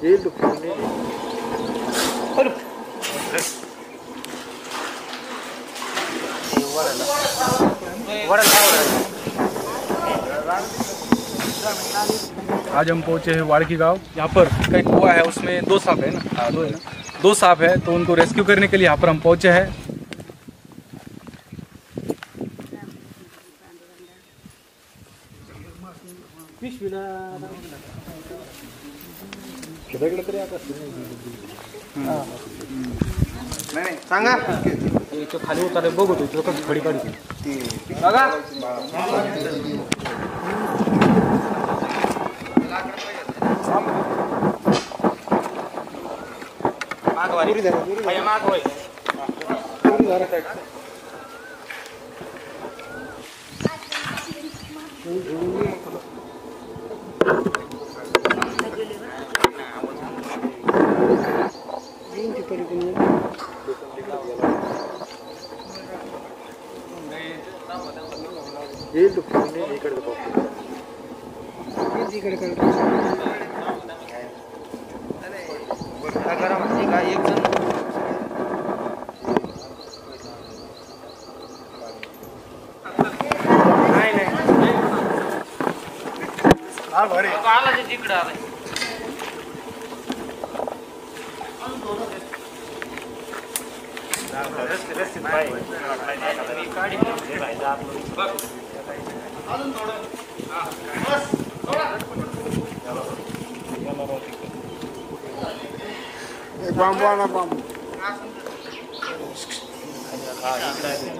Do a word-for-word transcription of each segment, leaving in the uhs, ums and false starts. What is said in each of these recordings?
येईल तो फिरून येईल. आज हम पहुंचे हैं वाड़की गांव। यहाँ पर कई कुआ है, उसमें दो सांप है ना, हाँ दो है ना, दो सांप है, तो उनको रेस्क्यू करने के लिए यहाँ पर हम पहुंचे हैं। नाही सांगा खाली उतारे बघू तू खडी काढी बघा मागवारी धरा मागवारी धरा येईल तो फिरून येईल इकडे इकडे कर का एक जण नाही नाही हा भरे आला ते तिकडे आलाय रस्ते रस्ते बाय गाडी बाय जात बघ अजून थोडं हां बस थोडा एक बांबू आणा बांबू हां इकडे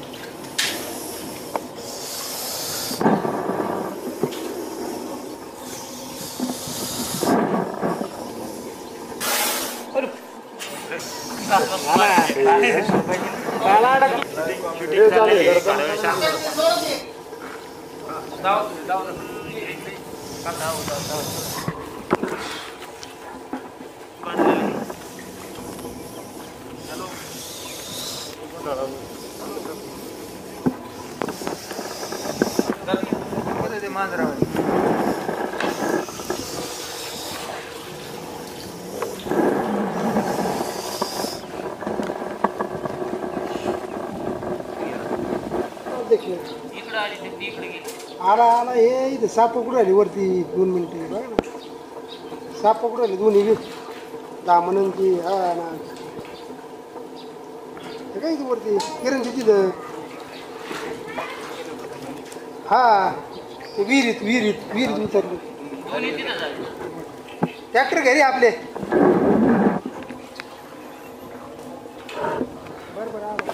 आला आला हे इथे साप पकडून राहिली वरती दोन मिनिटे बघा ना साप पकडून राहिली दोन्ही बी दामनंती हा ना हे काय इथे वरती किरणची तिथं हा ते विहिरीत विहिरीत विहिरीत उतरली ट्रॅक्टर घरी आपले बरं बरं आला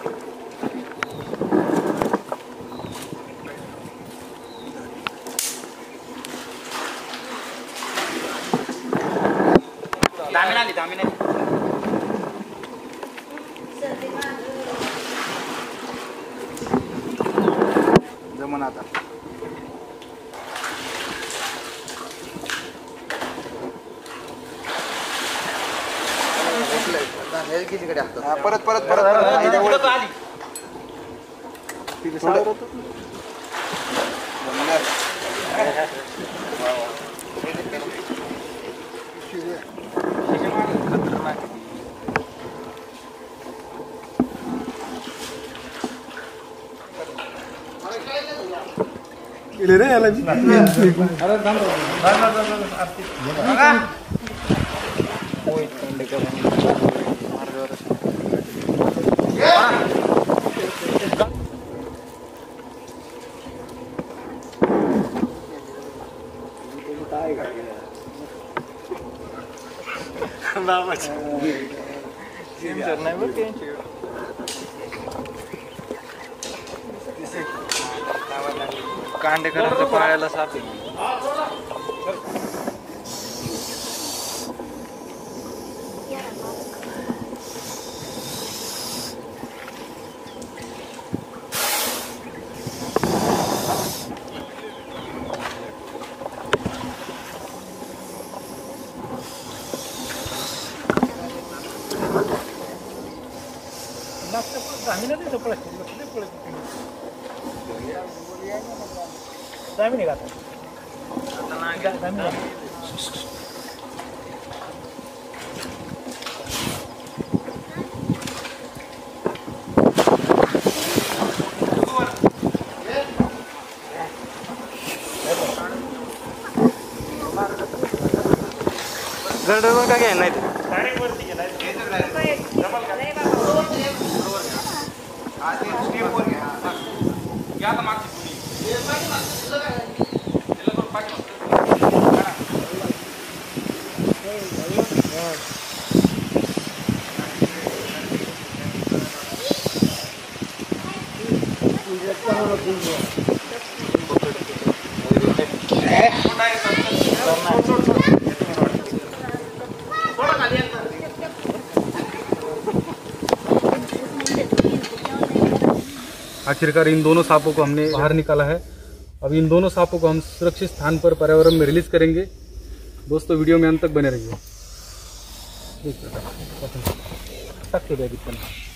दामिन आली दामिन आली जमन आता परत परत परत परत आली रे याला जी अरे थांब ओय कंडेकर मार्गावर काय काय बाबाच सीम नाही बघ त्यांची कांडेकरांच्या पायाला साप आहे गर्डरवर का घ्यायला नाही ते? घ्या आता मागची पुडी. त्याला बरं पाठी आखिरकार इन दोनों सांपों को हमने बाहर निकाला है। अब इन दोनों सांपों को हम सुरक्षित स्थान पर पर्यावरण में रिलीज करेंगे। दोस्तों वीडियो में अंत तक बने रहिए।